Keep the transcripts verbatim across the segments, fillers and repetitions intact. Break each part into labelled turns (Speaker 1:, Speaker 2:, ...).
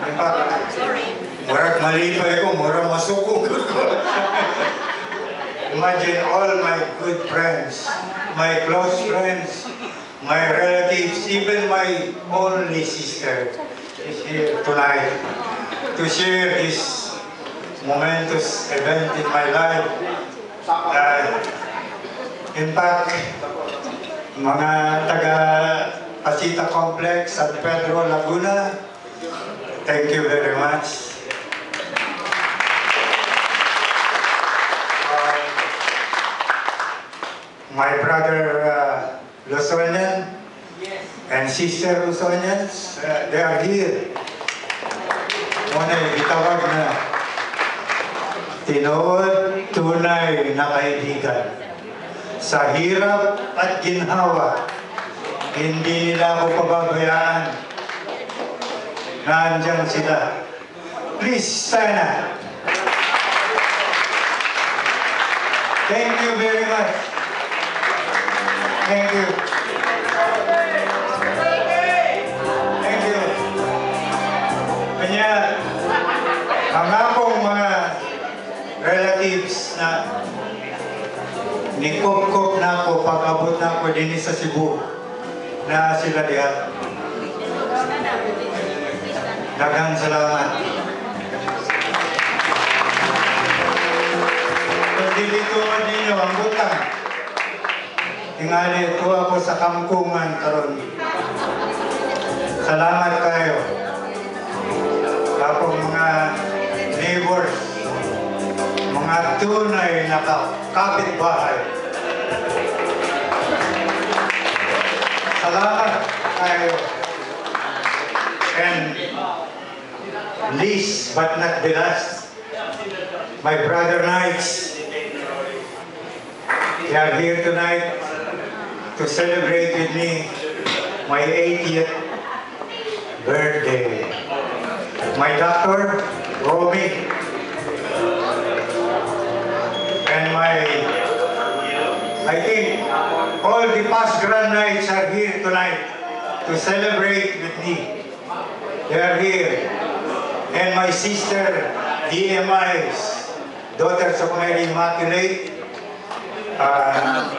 Speaker 1: Murag malipay ko, murag masukog ko. Imagine all my good friends, my close friends, my relatives, even my only sister is here tonight to share this momentous event in my life. Uh, in fact, mga taga Pasita Complex, San Pedro, Laguna, thank you very much. Uh, my brother uh, Luzonian and sister Luzonians, uh, they are here. Muna itawag na tinuod tunay na kaibigan. Sa hirap at ginhawa, hindi nila ako pababayaan. Nandiyan sila. Please stand up. Thank you very much. Thank you. Thank you. Kanya, ang akong mga relatives na nikop-kop na ako pag-abot na ako din sa Cebu na sila diyan. Daghang salamat. Kung dilituan ninyo ang butang, tingali ito ako sa kamkungan karon. Salamat kayo. Akong mga neighbors, mga tunay na kapitbahay. Salamat kayo. And least but not the last, my brother Knights, they are here tonight to celebrate with me my eightieth birthday. My doctor, Romy, and my, I think, all the past grand knights are here tonight to celebrate with me. They are here. And my sister, D M I's, Daughters of Mary Immaculate, uh,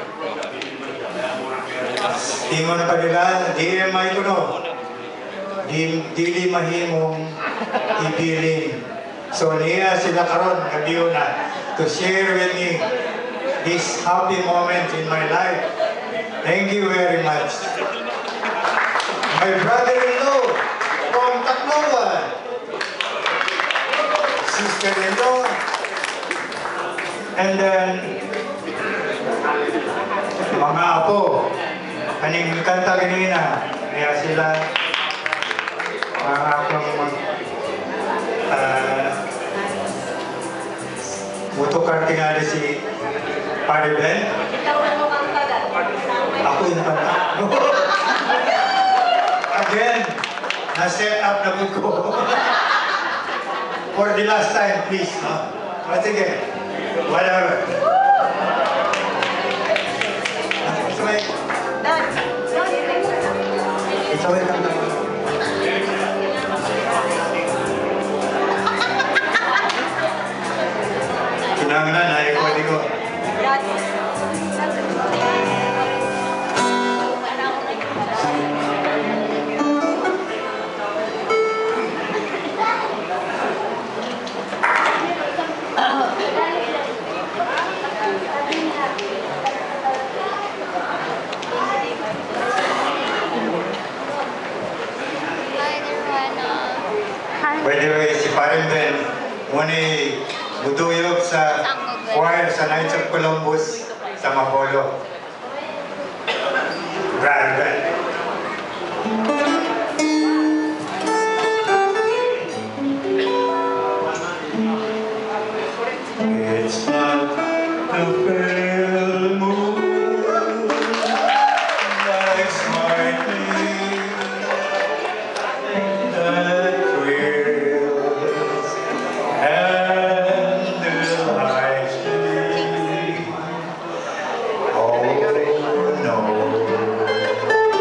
Speaker 1: Timon pa nila, D M I ko no, dili mahimong ibilin. So niya sila karon kabiyo na to share with me this happy moment in my life. Thank you very much. My brother-in-law from Tacloban, sister-in-law, and then mga apo, kaning kanta ganina, kaya sila mga akong uh, motokar tingali si Padre Ben. Ako yung kanta. Again, na-set up na ko. For the last time, please. No? Once again, whatever. It's okay. It's okay. Kinanganan, ay pwede ko. By the way, si Parang Ben, muna butuyog sa choir sa Knights of Columbus sa Mapolo. Grabe. It's not the pale moon like smiling that thrills and delights me. Oh no.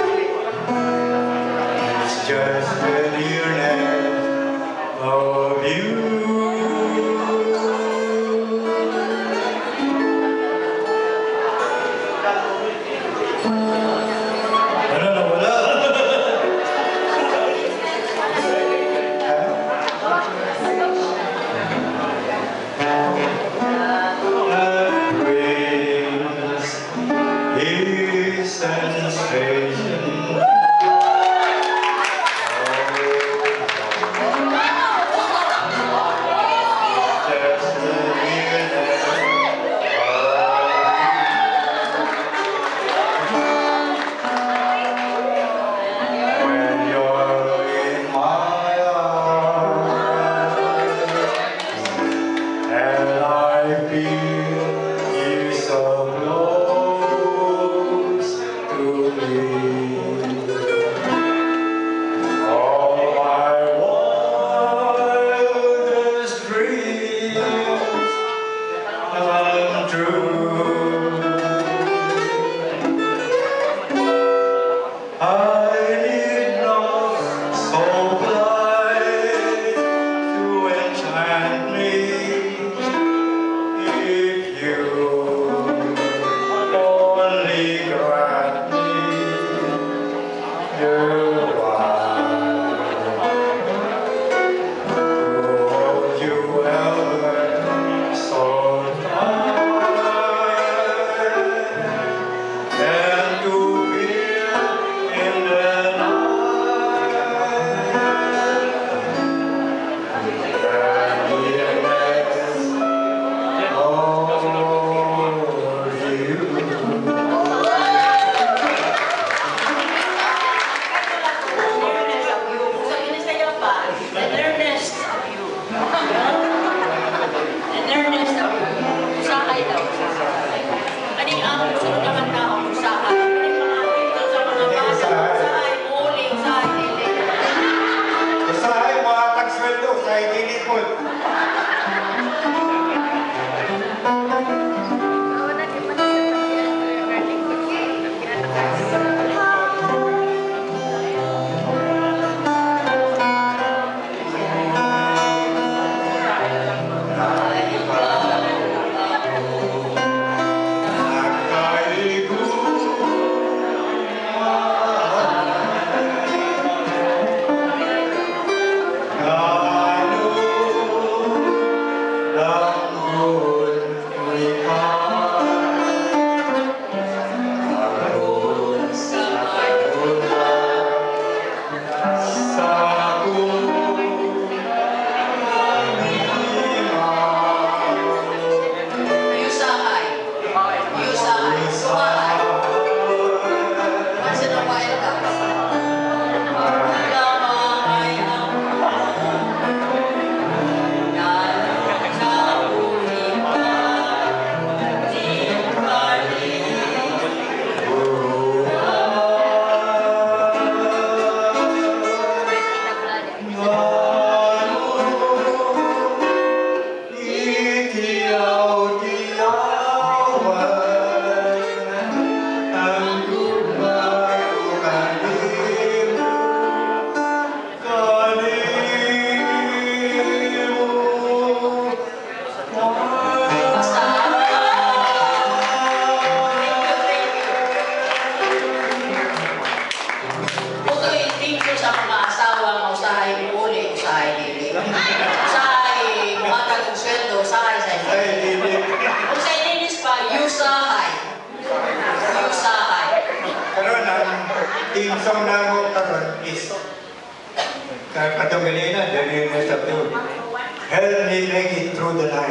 Speaker 2: Usahay. Usahay.
Speaker 1: Karon ang team song na mo karon is katong ganina, dali na sa tuyo. Help me make it through the night.